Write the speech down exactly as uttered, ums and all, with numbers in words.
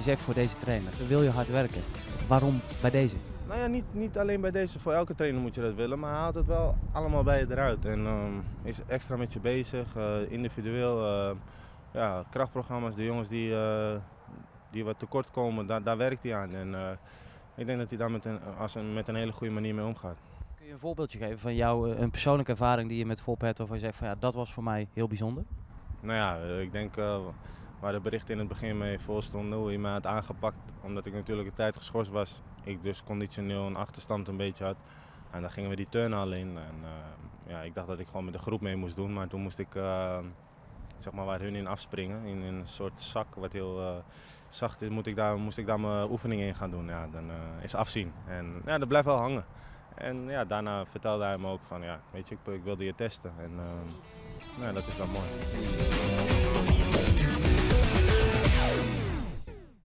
zegt voor deze trainer, wil je hard werken. Waarom bij deze? Nou ja, niet, niet alleen bij deze. Voor elke trainer moet je dat willen. Maar hij haalt het wel allemaal bij je eruit. En um, is extra met je bezig. Uh, individueel. Uh, ja, krachtprogramma's. De jongens die, uh, die wat tekort komen, daar, daar werkt hij aan. En uh, ik denk dat hij daar met een, als een, met een hele goede manier mee omgaat. Kun je een voorbeeldje geven van jou, een persoonlijke ervaring die je met Foppe hebt, waarvan je zegt van ja, dat was voor mij heel bijzonder? Nou ja, ik denk uh, waar de berichten in het begin mee voor stonden, hoe hij mij had aangepakt. Omdat ik natuurlijk een tijd geschorst was. Ik dus conditioneel een achterstand een beetje had. En dan gingen we die turnhal in. En uh, ja, ik dacht dat ik gewoon met de groep mee moest doen. Maar toen moest ik, uh, zeg maar waar hun in afspringen, in een soort zak wat heel uh, zacht is, moet ik daar, moest ik daar mijn oefeningen in gaan doen. Ja, dan uh, is afzien. En ja, dat blijft wel hangen. En ja, daarna vertelde hij me ook van, ja, weet je, ik, ik wilde je testen. En uh, ja, dat is dan mooi.